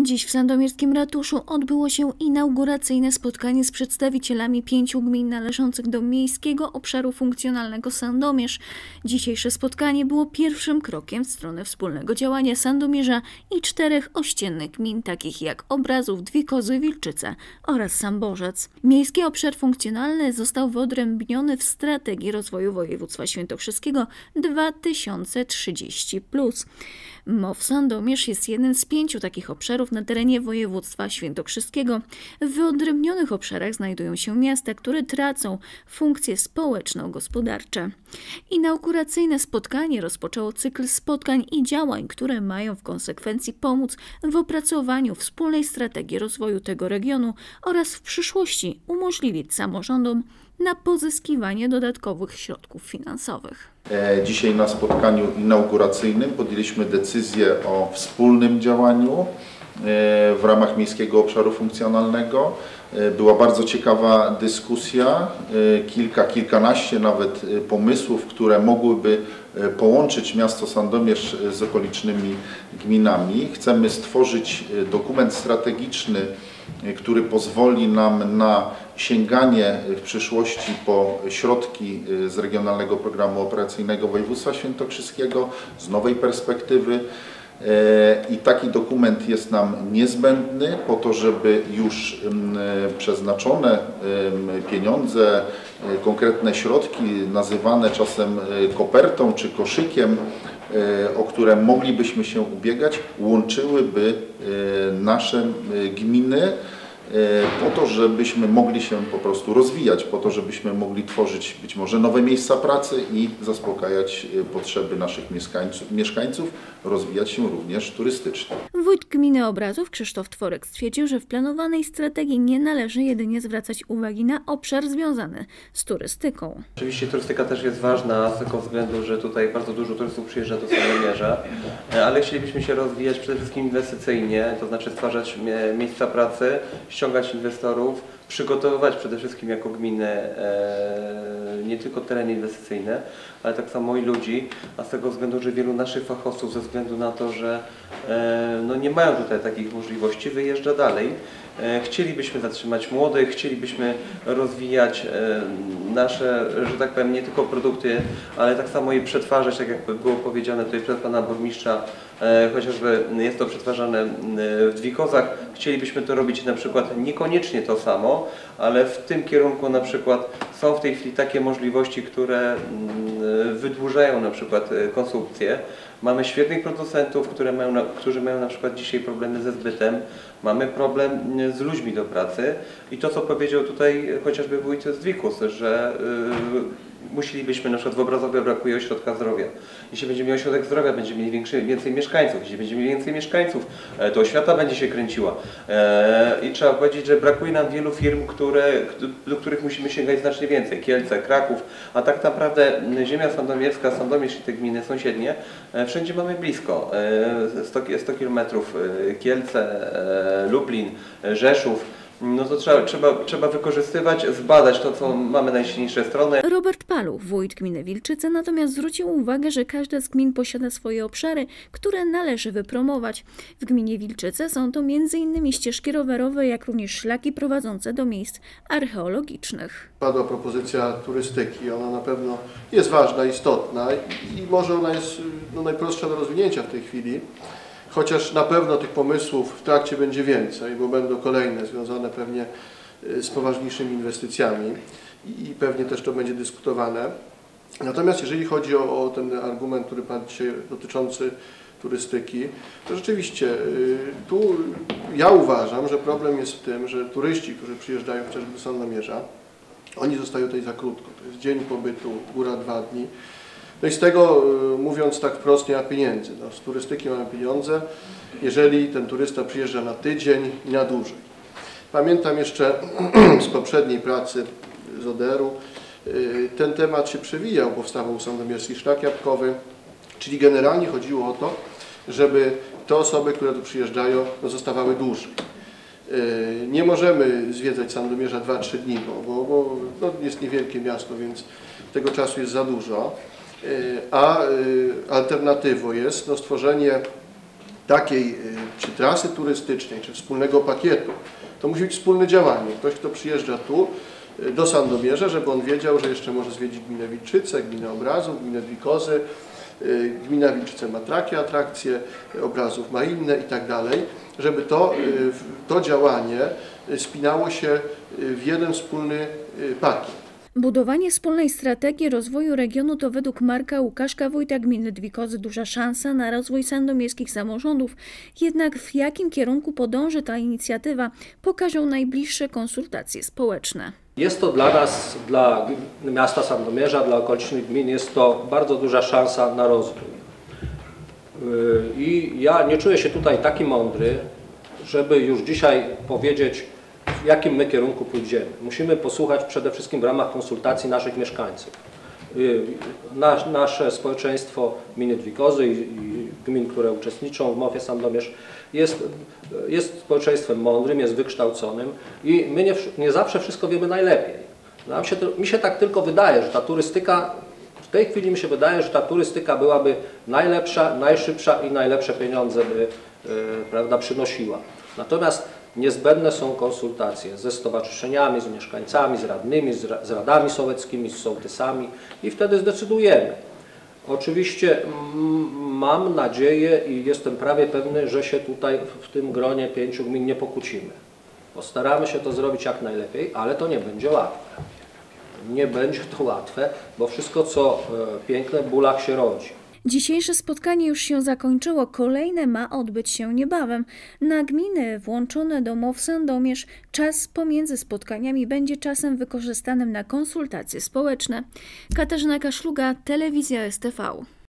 Dziś w sandomierskim ratuszu odbyło się inauguracyjne spotkanie z przedstawicielami 5 gmin należących do Miejskiego Obszaru Funkcjonalnego Sandomierz. Dzisiejsze spotkanie było pierwszym krokiem w stronę wspólnego działania Sandomierza i 4 ościennych gmin, takich jak Obrazów, Dwikozy, Wilczyce oraz Samborzec. Miejski Obszar Funkcjonalny został wyodrębniony w Strategii Rozwoju Województwa Świętokrzyskiego 2030+. MOW Sandomierz jest jednym z 5 takich obszarów na terenie województwa świętokrzyskiego. W wyodrębnionych obszarach znajdują się miasta, które tracą funkcje społeczno-gospodarcze. Inauguracyjne spotkanie rozpoczęło cykl spotkań i działań, które mają w konsekwencji pomóc w opracowaniu wspólnej strategii rozwoju tego regionu oraz w przyszłości umożliwić samorządom na pozyskiwanie dodatkowych środków finansowych. Dzisiaj na spotkaniu inauguracyjnym podjęliśmy decyzję o wspólnym działaniu w ramach Miejskiego Obszaru Funkcjonalnego. Była bardzo ciekawa dyskusja, kilkanaście nawet pomysłów, które mogłyby połączyć miasto Sandomierz z okolicznymi gminami. Chcemy stworzyć dokument strategiczny, który pozwoli nam na sięganie w przyszłości po środki z Regionalnego Programu Operacyjnego Województwa Świętokrzyskiego z nowej perspektywy. I taki dokument jest nam niezbędny po to, żeby już przeznaczone pieniądze, konkretne środki nazywane czasem kopertą czy koszykiem, o które moglibyśmy się ubiegać, łączyłyby nasze gminy po to, żebyśmy mogli się po prostu rozwijać, po to, żebyśmy mogli tworzyć być może nowe miejsca pracy i zaspokajać potrzeby naszych mieszkańców, rozwijać się również turystycznie. Wójt gminy Obrazów Krzysztof Tworek stwierdził, że w planowanej strategii nie należy jedynie zwracać uwagi na obszar związany z turystyką. Oczywiście turystyka też jest ważna z tego względu, że tutaj bardzo dużo turystów przyjeżdża do Sandomierza, ale chcielibyśmy się rozwijać przede wszystkim inwestycyjnie, to znaczy stwarzać miejsca pracy, ściągać inwestorów, przygotowywać przede wszystkim jako gminy nie tylko tereny inwestycyjne, ale tak samo i ludzi, a z tego względu, że wielu naszych fachowców ze względu na to, że nie mają tutaj takich możliwości, wyjeżdża dalej. Chcielibyśmy zatrzymać młodych, chcielibyśmy rozwijać nasze, że tak powiem, nie tylko produkty, ale tak samo i przetwarzać, tak jak było powiedziane tutaj przez pana burmistrza, chociażby jest to przetwarzane w Dwikozach. Chcielibyśmy to robić na przykład niekoniecznie to samo, ale w tym kierunku na przykład są w tej chwili takie możliwości, które wydłużają na przykład konsumpcję. Mamy świetnych producentów, którzy mają na przykład dzisiaj problemy ze zbytem. Mamy problem z ludźmi do pracy i to, co powiedział tutaj chociażby wójt z Dwikus, że musielibyśmy, na przykład w Obrazowie brakuje ośrodka zdrowia. Jeśli będziemy mieli ośrodek zdrowia, będziemy mieli więcej mieszkańców. Jeśli będziemy mieli więcej mieszkańców, to oświata będzie się kręciła. I trzeba powiedzieć, że brakuje nam wielu firm, do których musimy sięgać znacznie więcej. Kielce, Kraków, a tak naprawdę ziemia sandomierska, Sandomierz i te gminy sąsiednie, wszędzie mamy blisko. 100 km Kielce, Lublin, Rzeszów. No to trzeba wykorzystywać, zbadać to, co mamy najsilniejsze strony. Robert Paluch, wójt gminy Wilczyce, natomiast zwrócił uwagę, że każda z gmin posiada swoje obszary, które należy wypromować. W gminie Wilczyce są to m.in. ścieżki rowerowe, jak również szlaki prowadzące do miejsc archeologicznych. Padła propozycja turystyki, ona na pewno jest ważna, istotna i może ona jest najprostsza do rozwinięcia w tej chwili. Chociaż na pewno tych pomysłów w trakcie będzie więcej, bo będą kolejne związane pewnie z poważniejszymi inwestycjami i pewnie też to będzie dyskutowane. Natomiast jeżeli chodzi o ten argument, który padł dzisiaj dotyczący turystyki, to rzeczywiście tu ja uważam, że problem jest w tym, że turyści, którzy przyjeżdżają chociażby do Sandomierza, oni zostają tutaj za krótko. To jest dzień pobytu, góra 2 dni. No i z tego, mówiąc tak wprost, nie ma pieniędzy. Z turystyki mamy pieniądze, jeżeli ten turysta przyjeżdża na tydzień i na dłużej. Pamiętam jeszcze z poprzedniej pracy z ODR-u, ten temat się przewijał, powstawał sandomierski szlak jabłkowy, czyli generalnie chodziło o to, żeby te osoby, które tu przyjeżdżają, zostawały dłużej. Nie możemy zwiedzać Sandomierza 2-3 dni, bo jest niewielkie miasto, więc tego czasu jest za dużo. A alternatywą jest stworzenie takiej czy trasy turystycznej, czy wspólnego pakietu, to musi być wspólne działanie. Ktoś, kto przyjeżdża tu do Sandomierza, żeby on wiedział, że jeszcze może zwiedzić gminę Wilczyce, gminę Obrazów, gminę Dwikozy. Gmina Wilczyce ma takie atrakcje, Obrazów ma inne i tak dalej, żeby to działanie spinało się w jeden wspólny pakiet. Budowanie wspólnej strategii rozwoju regionu to według Marka Łukaszka, wójta gminy Dwikozy, duża szansa na rozwój sandomierskich samorządów. Jednak w jakim kierunku podąży ta inicjatywa, pokażą najbliższe konsultacje społeczne. Jest to dla nas, dla miasta Sandomierza, dla okolicznych gmin, jest to bardzo duża szansa na rozwój. I ja nie czuję się tutaj taki mądry, żeby już dzisiaj powiedzieć, w jakim my kierunku pójdziemy. Musimy posłuchać przede wszystkim w ramach konsultacji naszych mieszkańców. Nasze społeczeństwo gminy Dwikozy i gmin, które uczestniczą w MOF-ie Sandomierz jest społeczeństwem mądrym, jest wykształconym i my nie zawsze wszystko wiemy najlepiej. Mi się tak tylko wydaje, że ta turystyka, w tej chwili mi się wydaje, że ta turystyka byłaby najlepsza, najszybsza i najlepsze pieniądze by prawda, przynosiła. Natomiast niezbędne są konsultacje ze stowarzyszeniami, z mieszkańcami, z radnymi, z radami sołeckimi, z sołtysami i wtedy zdecydujemy. Oczywiście mam nadzieję i jestem prawie pewny, że się tutaj w tym gronie 5 gmin nie pokłócimy. Postaramy się to zrobić jak najlepiej, ale to nie będzie łatwe. Nie będzie to łatwe, bo wszystko co piękne w bólach się rodzi. Dzisiejsze spotkanie już się zakończyło, kolejne ma odbyć się niebawem. Na gminy włączone do MOF Sandomierz czas pomiędzy spotkaniami będzie czasem wykorzystanym na konsultacje społeczne. Katarzyna Kaszluga, Telewizja STV.